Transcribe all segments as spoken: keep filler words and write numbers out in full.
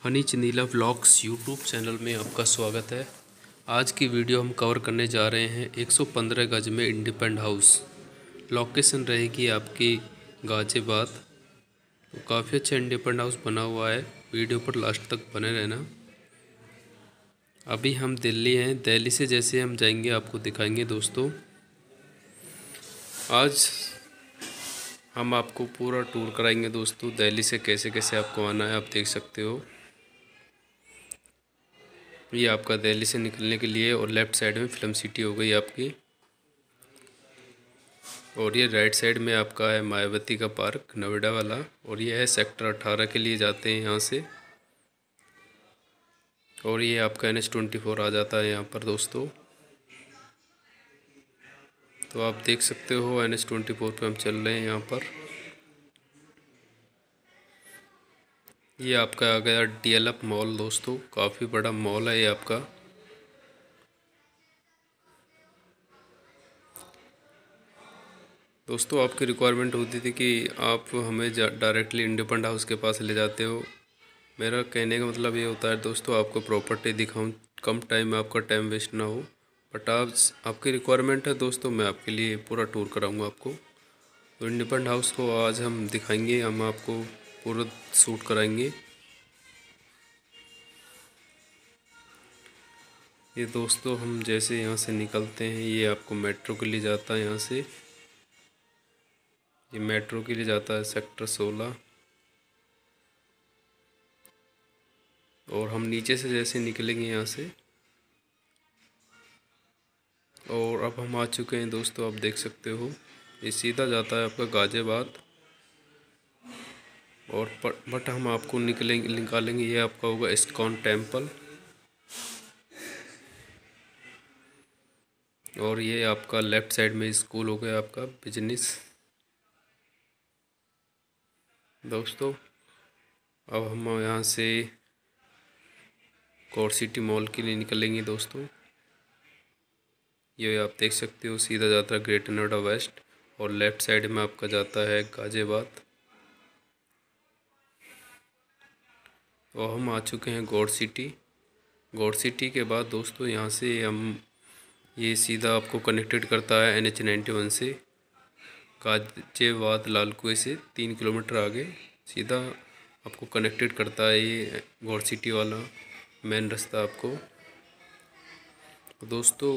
Honey Chandila vlogs YouTube channel में आपका स्वागत है। आज की वीडियो हम कवर करने जा रहे हैं एक सौ पंद्रह गज में इंडिपेंडेंट हाउस। लोकेशन रहेगी आपकी गाजियाबाद। तो काफ़ी अच्छा इंडिपेंडेंट हाउस बना हुआ है। वीडियो पर लास्ट तक बने रहना। अभी हम दिल्ली हैं। दिल्ली से जैसे हम जाएंगे आपको दिखाएंगे दोस्तों। आज हम आपको पूरा टूर कराएंगे दोस्तों। दिल्ली से कैसे कैसे आपको आना है आप देख सकते हो। ये आपका दिल्ली से निकलने के लिए, और लेफ़्ट साइड में फिल्म सिटी हो गई आपकी, और ये राइट साइड में आपका है मायावती का पार्क नोएडा वाला, और ये है सेक्टर अठारह के लिए जाते हैं यहाँ से। और ये आपका एन एच ट्वेंटी फोर आ जाता है यहाँ पर दोस्तों। तो आप देख सकते हो एन एच ट्वेंटी फोर पर हम चल रहे हैं यहाँ पर। ये आपका आ गया डी एल एफ मॉल दोस्तों। काफ़ी बड़ा मॉल है ये आपका। दोस्तों आपकी रिक्वायरमेंट होती थी कि आप हमें डायरेक्टली इंडिपेंडेंट हाउस के पास ले जाते हो। मेरा कहने का मतलब ये होता है दोस्तों, आपको प्रॉपर्टी दिखाऊं, कम टाइम में आपका टाइम वेस्ट ना हो। बट आप आपकी रिक्वायरमेंट है दोस्तों, मैं आपके लिए पूरा टूर कराऊंगा आपको। तो इंडिपेंडेंट हाउस को आज हम दिखाएंगे, हम आपको पूरा शूट कराएंगे। ये दोस्तों हम जैसे यहाँ से निकलते हैं, ये आपको मेट्रो के लिए जाता है। यहाँ से ये मेट्रो के लिए जाता है सेक्टर सोलह। और हम नीचे से जैसे निकलेंगे यहाँ से, और अब हम आ चुके हैं दोस्तों। आप देख सकते हो ये सीधा जाता है आपका गाजियाबाद। और बट हम आपको निकलेंगे निकालेंगे, ये आपका होगा इस्कॉन टेम्पल। और ये आपका लेफ़्ट साइड में स्कूल हो गया आपका बिजनेस दोस्तों। अब हम यहाँ से कोर सिटी मॉल के लिए निकलेंगे दोस्तों। ये आप देख सकते हो सीधा जाता है ग्रेटर नोएडा वेस्ट, और लेफ़्ट साइड में आपका जाता है गाजियाबाद। और हम आ चुके हैं गौड़ सिटी। गौड़ सिटी के बाद दोस्तों यहाँ से हम ये सीधा आपको कनेक्टेड करता है एन एच नाइन्टी वन से गाजियाबाद लाल कुएं से तीन किलोमीटर आगे सीधा आपको कनेक्टेड करता है ये गौड़ सिटी वाला मेन रास्ता आपको। तो दोस्तों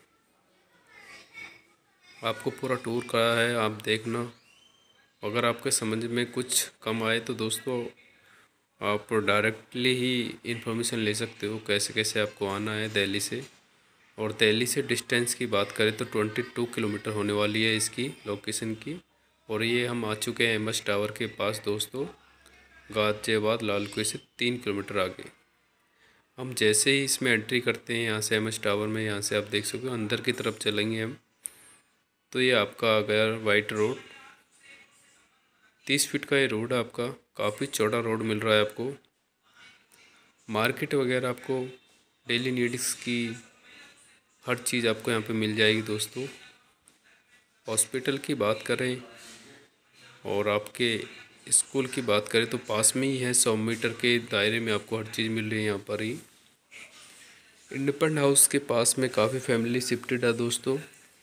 आपको पूरा टूर करा है, आप देखना। अगर आपके समझ में कुछ कम आए तो दोस्तों आप डायरेक्टली ही इंफॉर्मेशन ले सकते हो कैसे कैसे आपको आना है दिल्ली से। और दिल्ली से डिस्टेंस की बात करें तो बाईस किलोमीटर होने वाली है इसकी लोकेशन की। और ये हम आ चुके हैं एम एस टावर के पास दोस्तों, गाजियाबाद लाल कुएं से तीन किलोमीटर आगे। हम जैसे ही इसमें एंट्री करते हैं यहाँ से एम एस टावर में, यहाँ से आप देख सकते हो अंदर की तरफ चलेंगे हम, तो ये आपका आ गया वाइट रोड। तीस फीट का ये रोड है आपका, काफ़ी चौड़ा रोड मिल रहा है आपको। मार्केट वगैरह आपको डेली नीड्स की हर चीज़ आपको यहाँ पे मिल जाएगी दोस्तों। हॉस्पिटल की बात करें और आपके स्कूल की बात करें तो पास में ही है, सौ मीटर के दायरे में आपको हर चीज़ मिल रही है यहाँ पर ही। इंडिपेंडेंट हाउस के पास में काफ़ी फैमिली शिफ्टेड है दोस्तों।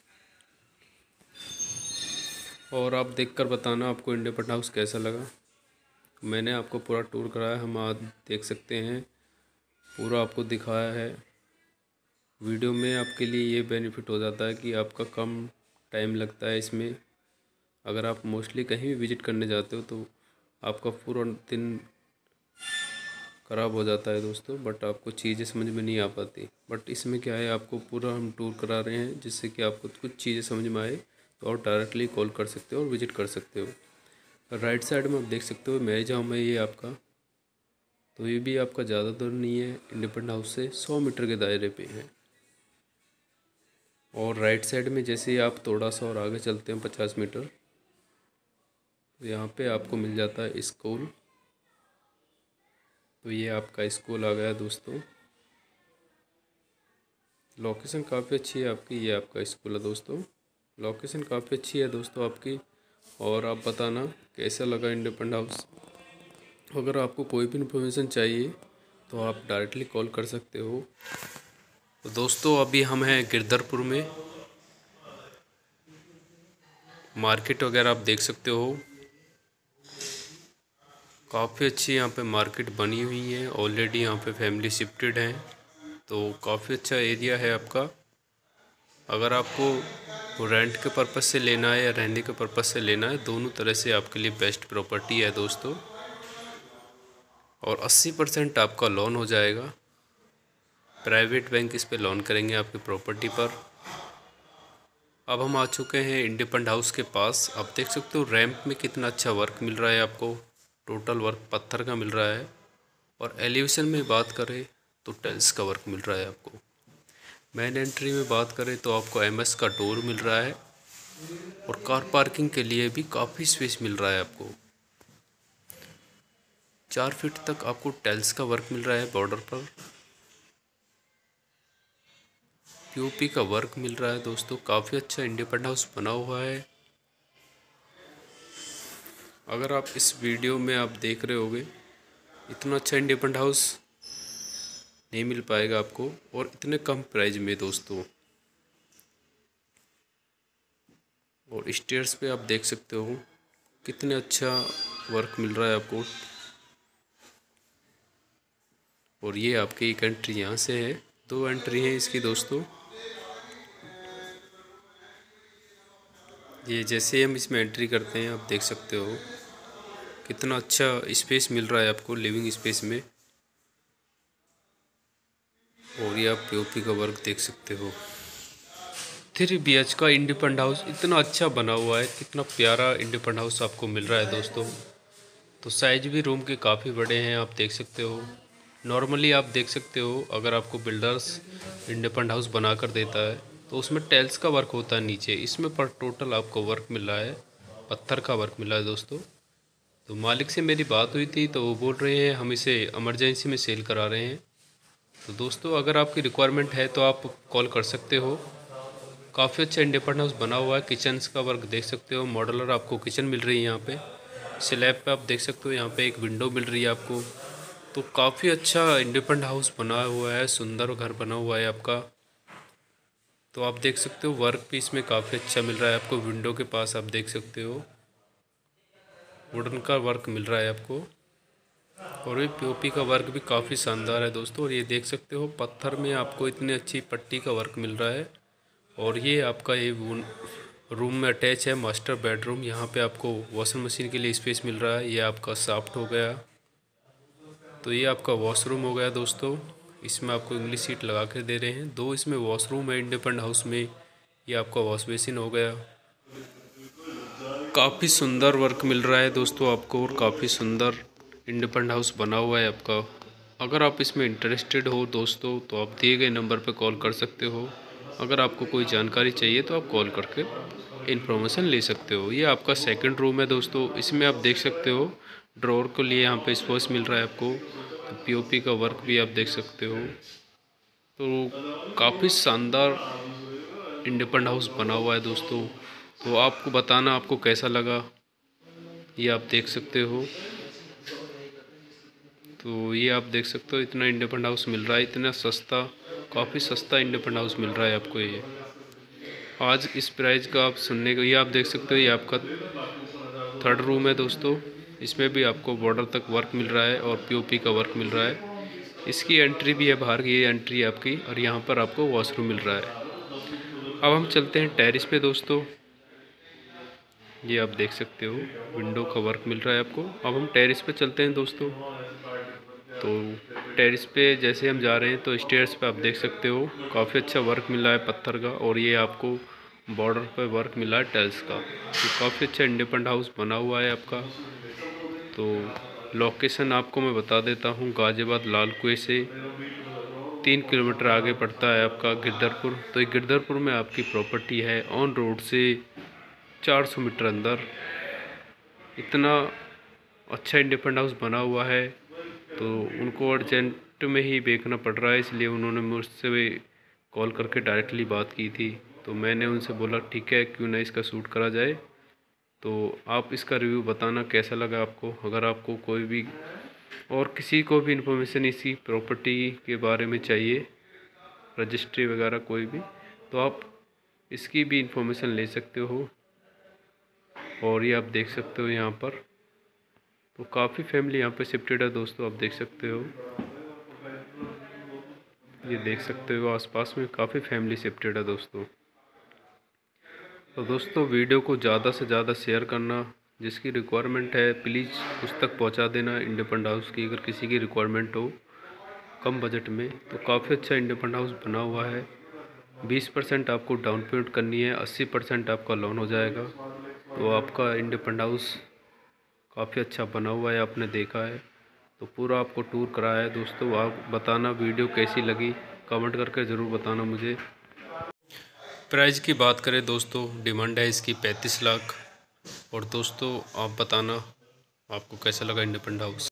और आप देखकर बताना आपको इंडिपेंडेंट हाउस कैसा लगा। मैंने आपको पूरा टूर कराया, हम आज देख सकते हैं पूरा आपको दिखाया है। वीडियो में आपके लिए ये बेनिफिट हो जाता है कि आपका कम टाइम लगता है इसमें। अगर आप मोस्टली कहीं भी विज़िट करने जाते हो तो आपका पूरा दिन ख़राब हो जाता है दोस्तों, बट आपको चीज़ें समझ में नहीं आ पाती। बट इसमें क्या है, आपको पूरा हम टूर करा रहे हैं जिससे कि आपको कुछ चीज़ें समझ में आए तो आप डायरेक्टली कॉल कर सकते हो और विज़िट कर सकते हो। राइट साइड में आप देख सकते हो मैरिज होम है ये आपका। तो ये भी आपका ज़्यादा दूर नहीं है, इंडिपेंडेंट हाउस से सौ मीटर के दायरे पे है। और राइट साइड में जैसे ही आप थोड़ा सा और आगे चलते हैं पचास मीटर, तो यहाँ पे आपको मिल जाता है स्कूल। तो ये आपका स्कूल आ गया दोस्तों। लोकेशन काफ़ी अच्छी है आपकी, ये आपका स्कूल है दोस्तों। लोकेशन काफ़ी अच्छी है दोस्तों आपकी। और आप बताना कैसा लगा इंडिपेंडेंट हाउस। अगर आपको कोई भी इन्फॉर्मेशन चाहिए तो आप डायरेक्टली कॉल कर सकते हो। तो दोस्तों अभी हम हैं गिरधरपुर में, मार्केट वगैरह आप देख सकते हो। काफ़ी अच्छी यहाँ पे मार्केट बनी हुई है, ऑलरेडी यहाँ पे फैमिली शिफ्टेड हैं, तो काफ़ी अच्छा एरिया है आपका। अगर आपको रेंट के पर्पज़ से लेना है या रहने के पर्पज़ से लेना है, दोनों तरह से आपके लिए बेस्ट प्रॉपर्टी है दोस्तों। और अस्सी परसेंट आपका लोन हो जाएगा, प्राइवेट बैंक इस पे लोन करेंगे आपकी प्रॉपर्टी पर। अब हम आ चुके हैं इंडिपेंडेंट हाउस के पास। आप देख सकते हो रैंप में कितना अच्छा वर्क मिल रहा है आपको, टोटल वर्क पत्थर का मिल रहा है। और एलिवेशन में बात करें तो टाइल्स का वर्क मिल रहा है आपको। मेन एंट्री में बात करें तो आपको एमएस का डोर मिल रहा है, और कार पार्किंग के लिए भी काफ़ी स्पेस मिल रहा है आपको। चार फीट तक आपको टाइल्स का वर्क मिल रहा है बॉर्डर पर, पीओपी का वर्क मिल रहा है दोस्तों। काफ़ी अच्छा इंडिपेंडेंट हाउस बना हुआ है। अगर आप इस वीडियो में आप देख रहे होगे, इतना अच्छा इंडिपेंडेंट हाउस नहीं मिल पाएगा आपको, और इतने कम प्राइस में दोस्तों। और स्टेयर्स पे आप देख सकते हो कितने अच्छा वर्क मिल रहा है आपको। और ये आपकी एक एंट्री यहाँ से है, दो एंट्री है इसकी दोस्तों। ये जैसे हम इसमें एंट्री करते हैं आप देख सकते हो कितना अच्छा स्पेस मिल रहा है आपको लिविंग स्पेस में। और ये आप पीओपी का वर्क देख सकते हो। थ्री बी एच का इंडिपेंडेंट हाउस इतना अच्छा बना हुआ है, कितना प्यारा इंडिपेंडेंट हाउस आपको मिल रहा है दोस्तों। तो साइज भी रूम के काफ़ी बड़े हैं, आप देख सकते हो। नॉर्मली आप देख सकते हो अगर आपको बिल्डर्स इंडिपेंडेंट हाउस बना कर देता है तो उसमें टाइल्स का वर्क होता है नीचे, इसमें पर टोटल आपको वर्क मिल रहा है, पत्थर का वर्क मिला है दोस्तों। तो मालिक से मेरी बात हुई थी तो वो बोल रहे हैं हम इसे इमरजेंसी में सेल करा रहे हैं। तो दोस्तों अगर आपकी रिक्वायरमेंट है तो आप कॉल कर सकते हो। काफ़ी अच्छा इंडिपेंडेंट हाउस बना हुआ है, किचन का वर्क देख सकते हो, मॉडलर आपको किचन मिल रही है यहाँ पे। स्लैब पे आप देख सकते हो यहाँ पे एक विंडो मिल रही है आपको। तो काफ़ी अच्छा इंडिपेंडेंट हाउस बना हुआ है, सुंदर घर बना हुआ है आपका। तो आप देख सकते हो वर्क भी इसमें काफ़ी अच्छा मिल रहा है आपको। विंडो के पास आप देख सकते हो वुडन का वर्क मिल रहा है आपको, और ये पीओपी का वर्क भी काफ़ी शानदार है दोस्तों। और ये देख सकते हो पत्थर में आपको इतनी अच्छी पट्टी का वर्क मिल रहा है। और ये आपका ये रूम में अटैच है मास्टर बेडरूम। यहाँ पे आपको वॉशिंग मशीन के लिए स्पेस मिल रहा है। ये आपका सॉफ्ट हो गया। तो ये आपका वॉशरूम हो गया दोस्तों, इसमें आपको इंग्लिश सीट लगा कर दे रहे हैं। दो इसमें वॉशरूम है इंडिपेंडेंट हाउस में। ये आपका वॉश बेसिन हो गया। काफ़ी सुंदर वर्क मिल रहा है दोस्तों आपको, और काफ़ी सुंदर इंडिपेंडेंट हाउस बना हुआ है आपका। अगर आप इसमें इंटरेस्टेड हो दोस्तों तो आप दिए गए नंबर पर कॉल कर सकते हो। अगर आपको कोई जानकारी चाहिए तो आप कॉल करके इन्फॉर्मेशन ले सकते हो। ये आपका सेकंड रूम है दोस्तों, इसमें आप देख सकते हो ड्रॉर के लिए यहाँ पे स्पेस मिल रहा है आपको। तो पीओपी का वर्क भी आप देख सकते हो। तो काफ़ी शानदार इंडिपेंडेंट हाउस बना हुआ है दोस्तों। तो आपको बताना आपको कैसा लगा, ये आप देख सकते हो। तो ये आप देख सकते हो इतना इंडिपेंडेंट हाउस मिल रहा है, इतना सस्ता, काफ़ी सस्ता इंडिपेंडेंट हाउस मिल रहा है आपको ये आज इस प्राइस का। आप सुनने को ये आप देख सकते हो ये आपका थर्ड रूम है दोस्तों। इसमें भी आपको बॉर्डर तक वर्क मिल रहा है और पीओपी का वर्क मिल रहा है। इसकी एंट्री भी है बाहर की, ये एंट्री है आपकी, और यहाँ पर आपको वॉशरूम मिल रहा है। अब हम चलते हैं टेरिस पे दोस्तों। ये आप देख सकते हो विंडो का वर्क मिल रहा है आपको। अब हम टेरिस पे चलते हैं दोस्तों। तो टेरिस पे जैसे हम जा रहे हैं तो स्टेयर्स पे आप देख सकते हो काफ़ी अच्छा वर्क मिला है पत्थर का, और ये आपको बॉर्डर पे वर्क मिला है टाइल्स का। तो काफ़ी अच्छा इंडिपेंडेंट हाउस बना हुआ है आपका। तो लोकेशन आपको मैं बता देता हूँ, गाज़ियाबाद लाल कुएं से तीन किलोमीटर आगे पड़ता है आपका गिरधरपुर। तो ये गिरधरपुर में आपकी प्रॉपर्टी है, ऑन रोड से चार सौ मीटर अंदर। इतना अच्छा इंडिपेंडेंट हाउस बना हुआ है, तो उनको अर्जेंट में ही बेचना पड़ रहा है, इसलिए उन्होंने मुझसे कॉल करके डायरेक्टली बात की थी। तो मैंने उनसे बोला ठीक है क्यों ना इसका शूट करा जाए। तो आप इसका रिव्यू बताना कैसा लगा आपको। अगर आपको कोई भी और किसी को भी इन्फॉर्मेशन इसी प्रॉपर्टी के बारे में चाहिए, रजिस्ट्री वगैरह कोई भी, तो आप इसकी भी इंफॉर्मेशन ले सकते हो। और ये आप देख सकते हो यहाँ पर, तो काफ़ी फैमिली यहाँ पे शिफ्टेड है दोस्तों, आप देख सकते हो। ये देख सकते हो आसपास में काफ़ी फैमिली शिफ्टेड है दोस्तों। तो दोस्तों वीडियो को ज़्यादा से ज़्यादा शेयर करना, जिसकी रिक्वायरमेंट है प्लीज़ उस तक पहुँचा देना। इंडिपेंडेंट हाउस की अगर किसी की रिक्वायरमेंट हो कम बजट में, तो काफ़ी अच्छा इंडिपेंडेंट हाउस बना हुआ है। बीस परसेंट आपको डाउन पेमेंट करनी है, अस्सी परसेंट आपका लोन हो जाएगा। तो आपका इंडिपेंडेंट हाउस काफ़ी अच्छा बना हुआ है, आपने देखा है। तो पूरा आपको टूर कराया है दोस्तों। आप बताना वीडियो कैसी लगी, कमेंट करके ज़रूर बताना मुझे। प्राइस की बात करें दोस्तों, डिमांड है इसकी पैंतीस लाख। और दोस्तों आप बताना आपको कैसा लगा इंडिपेंडेंट हाउस।